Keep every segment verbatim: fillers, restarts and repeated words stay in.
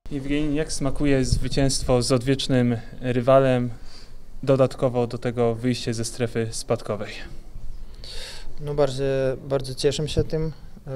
Jewgeni, jak smakuje zwycięstwo z odwiecznym rywalem, dodatkowo do tego wyjście ze strefy spadkowej? No bardzo, bardzo cieszę się tym.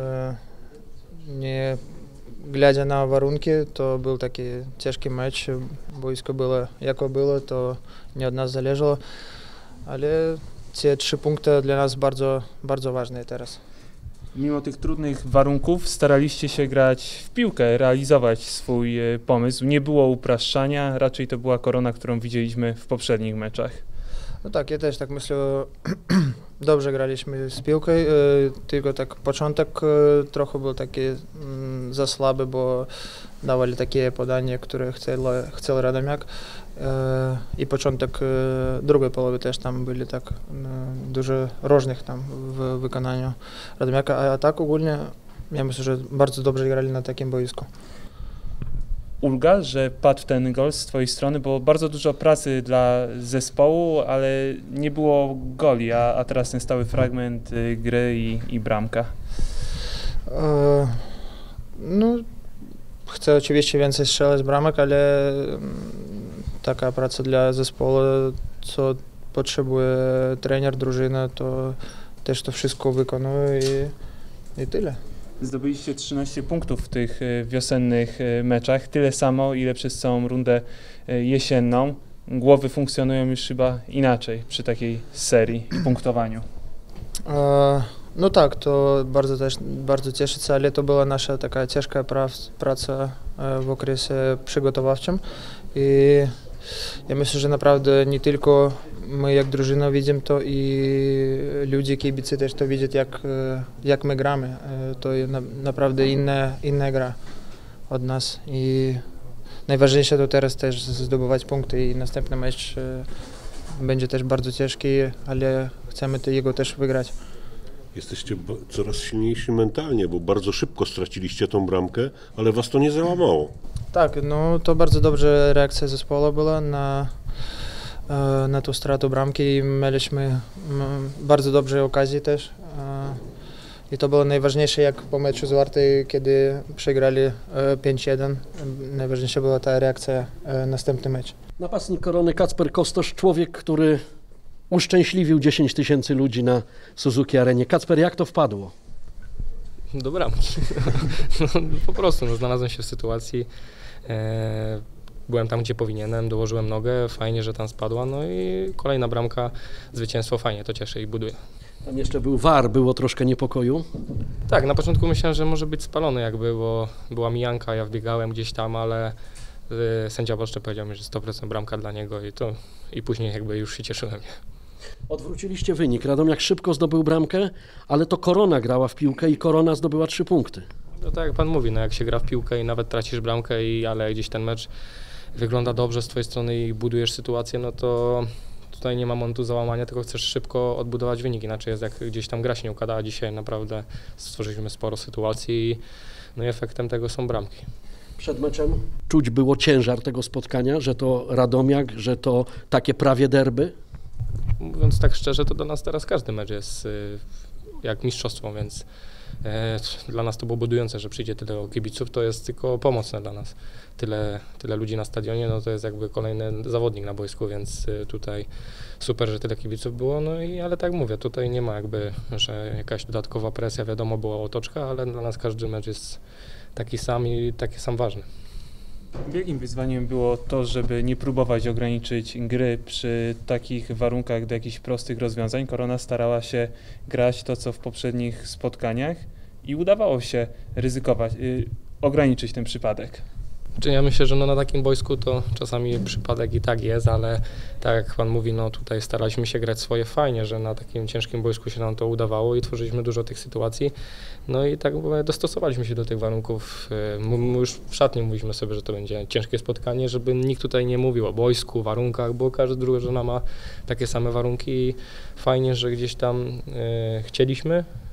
Nie glядя na warunki, to był taki ciężki mecz. Boisko było jako było, to nie od nas zależało, ale te trzy punkty dla nas bardzo, bardzo ważne teraz. Mimo tych trudnych warunków staraliście się grać w piłkę, realizować swój pomysł. Nie było upraszczania, raczej to była korona, którą widzieliśmy w poprzednich meczach. No tak, ja też tak myślę. Dobrze graliśmy z piłką, tylko tak początek trochę był taki za słaby, bo dawali takie podanie, które chciał, chciał Radomiak. I początek drugiej połowy też tam byli tak dużo różnych tam w wykonaniu Radomiaka, a tak ogólnie ja myślę, że bardzo dobrze grali na takim boisku. Ulga, że padł ten gol z twojej strony, bo bardzo dużo pracy dla zespołu, ale nie było goli, a, a teraz ten stały fragment y, gry i, i bramka. E, no, chcę oczywiście więcej strzelać bramek, ale taka praca dla zespołu, co potrzebuje trener, drużyna, to też to wszystko wykonuje i, i tyle. Zdobyliście trzynaście punktów w tych wiosennych meczach, tyle samo, ile przez całą rundę jesienną. Głowy funkcjonują już chyba inaczej przy takiej serii i punktowaniu. E, no tak, to bardzo też bardzo cieszy się, ale to była nasza taka ciężka praca w okresie przygotowawczym i ja myślę, że naprawdę nie tylko my jak drużyna widzimy to i ludzie, kibice też to widzą, jak, jak my gramy. To jest na, naprawdę inna, inna gra od nas i najważniejsze to teraz też zdobywać punkty i następny mecz będzie też bardzo ciężki, ale chcemy jego też wygrać. Jesteście coraz silniejsi mentalnie, bo bardzo szybko straciliście tą bramkę, ale was to nie załamało. Tak, no to bardzo dobrze reakcja zespołu była na, na tą stratę bramki i mieliśmy bardzo dobre okazje też. I to było najważniejsze jak po meczu z Wartą, kiedy przegrali pięć jeden. Najważniejsza była ta reakcja następny mecz. Napastnik Korony Kacper Kostosz, człowiek, który uszczęśliwił dziesięć tysięcy ludzi na Suzuki Arenie. Kacper, jak to wpadło? Do bramki. No, po prostu no, znalazłem się w sytuacji, e, byłem tam, gdzie powinienem, dołożyłem nogę, fajnie, że tam spadła, no i kolejna bramka, zwycięstwo, fajnie, to cieszy i buduje. Tam jeszcze był V A R, było troszkę niepokoju. Tak, na początku myślałem, że może być spalony jakby, bo była mijanka, ja wbiegałem gdzieś tam, ale y, sędzia Boszcze powiedział mi, że sto procent bramka dla niego i to i później jakby już się cieszyłem. Odwróciliście wynik. Radomiak szybko zdobył bramkę, ale to Korona grała w piłkę i Korona zdobyła trzy punkty. No tak jak pan mówi, no jak się gra w piłkę i nawet tracisz bramkę, i, ale gdzieś ten mecz wygląda dobrze z twojej strony i budujesz sytuację, no to tutaj nie ma momentu załamania, tylko chcesz szybko odbudować wynik, inaczej jest jak gdzieś tam gra się nie układa, a dzisiaj naprawdę stworzyliśmy sporo sytuacji i no i efektem tego są bramki. Przed meczem czuć było ciężar tego spotkania, że to Radomiak, że to takie prawie derby? Mówiąc tak szczerze, to dla nas teraz każdy mecz jest jak mistrzostwo, więc e, dla nas to było budujące, że przyjdzie tyle kibiców, to jest tylko pomocne dla nas. Tyle, tyle ludzi na stadionie, no to jest jakby kolejny zawodnik na boisku, więc tutaj super, że tyle kibiców było, no i ale tak mówię, tutaj nie ma jakby, że jakaś dodatkowa presja, wiadomo, była otoczka, ale dla nas każdy mecz jest taki sam i taki sam ważny. Wielkim wyzwaniem było to, żeby nie próbować ograniczyć gry przy takich warunkach do jakichś prostych rozwiązań. Korona starała się grać to, co w poprzednich spotkaniach i udawało się ryzykować, yy, ograniczyć ten przypadek. Czy ja myślę, że no na takim boisku to czasami przypadek i tak jest, ale tak jak pan mówi, no tutaj staraliśmy się grać swoje fajnie, że na takim ciężkim boisku się nam to udawało i tworzyliśmy dużo tych sytuacji. No i tak dostosowaliśmy się do tych warunków. My już w szatni mówiliśmy sobie, że to będzie ciężkie spotkanie, żeby nikt tutaj nie mówił o boisku, warunkach, bo każda drużyna ma takie same warunki i fajnie, że gdzieś tam e, chcieliśmy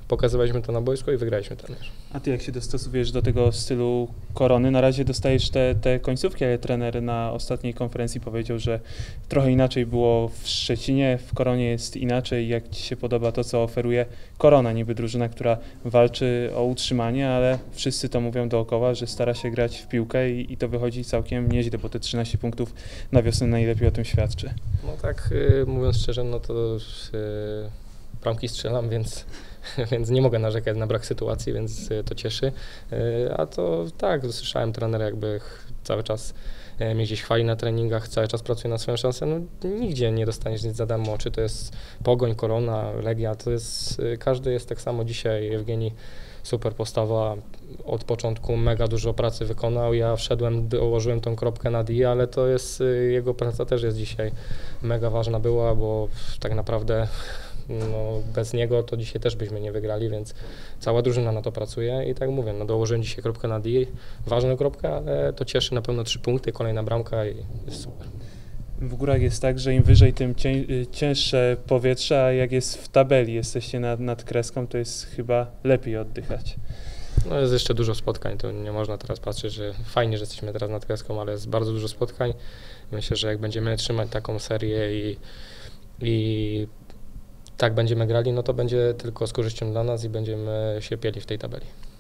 pokazywaliśmy to na boisku i wygraliśmy ten mecz. A ty jak się dostosujesz do tego stylu Korony? Na razie dostajesz te, te końcówki, ale trener na ostatniej konferencji powiedział, że trochę inaczej było w Szczecinie, w Koronie jest inaczej. Jak ci się podoba to, co oferuje Korona? Niby drużyna, która walczy o utrzymanie, ale wszyscy to mówią dookoła, że stara się grać w piłkę i, i to wychodzi całkiem nieźle, bo te trzynaście punktów na wiosnę najlepiej o tym świadczy. No tak, y, mówiąc szczerze, no to y, bramki strzelam, więc, więc nie mogę narzekać na brak sytuacji, więc y, to cieszy. Y, a to tak, słyszałem trenera, jakby cały czas y, mnie gdzieś chwali na treningach, cały czas pracuje na swoją szansę. No, nigdzie nie dostaniesz nic za darmo, czy to jest Pogoń, Korona, Legia, to jest, y, każdy jest tak samo dzisiaj. Jewgenii super postawa, od początku mega dużo pracy wykonał, ja wszedłem, dołożyłem tą kropkę na D, ale to jest, jego praca też jest dzisiaj mega ważna była, bo tak naprawdę no, bez niego to dzisiaj też byśmy nie wygrali, więc cała drużyna na to pracuje i tak mówię, no dołożyłem dzisiaj kropkę na D, ważną kropkę, ale to cieszy na pewno trzy punkty, kolejna bramka i jest super. W górach jest tak, że im wyżej, tym cię, cięższe powietrze, a jak jest w tabeli, jesteście nad, nad kreską, to jest chyba lepiej oddychać. No jest jeszcze dużo spotkań, to nie można teraz patrzeć, że fajnie, że jesteśmy teraz nad kreską, ale jest bardzo dużo spotkań. Myślę, że jak będziemy trzymać taką serię i, i tak będziemy grali, no to będzie tylko z korzyścią dla nas i będziemy się pieli w tej tabeli.